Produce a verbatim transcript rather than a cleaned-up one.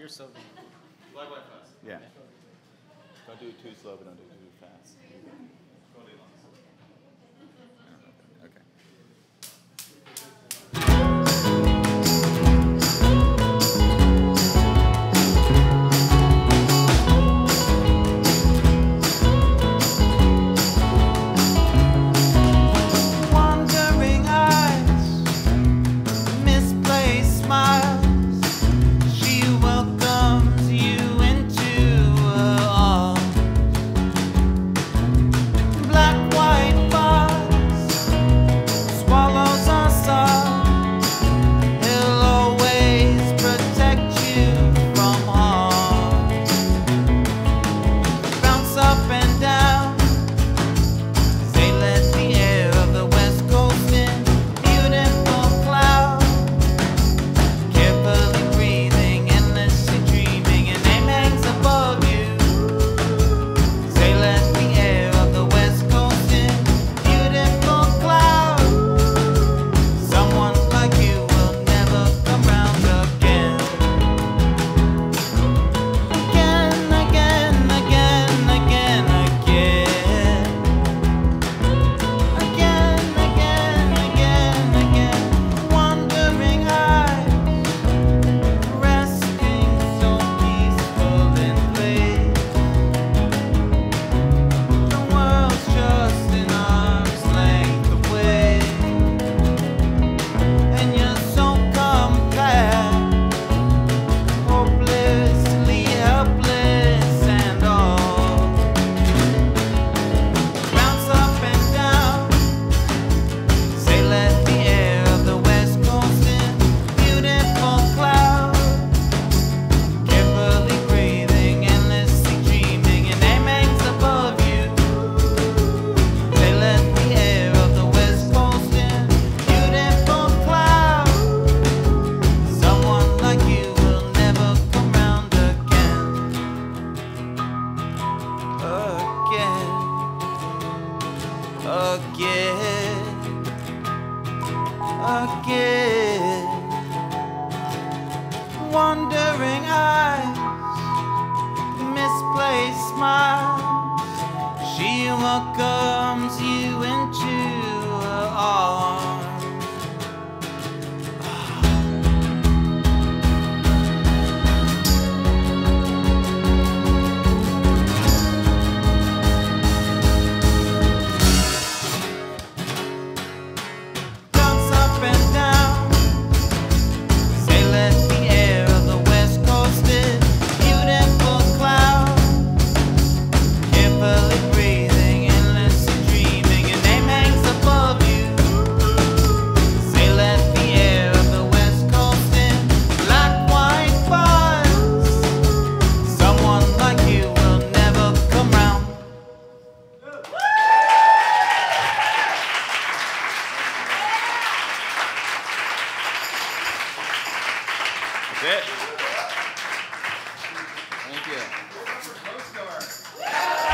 You're so good. Black, white, fast. Yeah. Don't do it too slow, but don't do it too fast. Okay. Wandering eyes, misplaced smiles. She welcomes you into her arms. Black, white Fuzz swallows us up. He'll always protect you from harm. Bounce up and down. Say let the air of the West Coast in. Beautiful cloud. Carefully breathing, endlessly dreaming. Your name hangs above you. Say let the air of the West Coast in. Beautiful cloud. Someone like you will never come round again. Again, again, again, again, again. Again, again, again, again. Wandering eyes, resting so peaceful in place. The world's just an arm's length away, and you're so compact, hopelessly helpless and all. Bounce up and down. Say let the air of the West Coast in. Beautiful cloud. Carefully breathing, endlessly dreaming. Your name hangs above you. Say let the air of the West Coast in. Beautiful cloud. Someone like you will never come round again. Again. Again. Again. Wandering eyes, misplaced smiles. She welcomes you into her arms. Bounce up and down. Say let the air of the West Coast in. Beautiful cloud. Carefully breathing, endlessly dreaming. Your name hangs above you. Say let the air of the West Coast in. Black, white Fuzz. Someone like you will never come round. That's it. Thank you. Coastgaard.